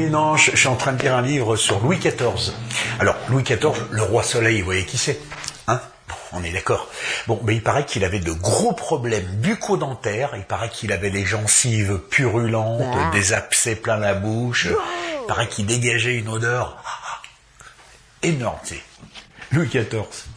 Oui, non, je suis en train de lire un livre sur Louis XIV. Alors, Louis XIV, le roi soleil, vous voyez qui c'est? Hein? Bon, on est d'accord. Bon, mais il paraît qu'il avait de gros problèmes bucco-dentaires, il paraît qu'il avait les gencives purulentes, des abcès plein la bouche, il paraît qu'il dégageait une odeur énorme, tu sais. Louis XIV.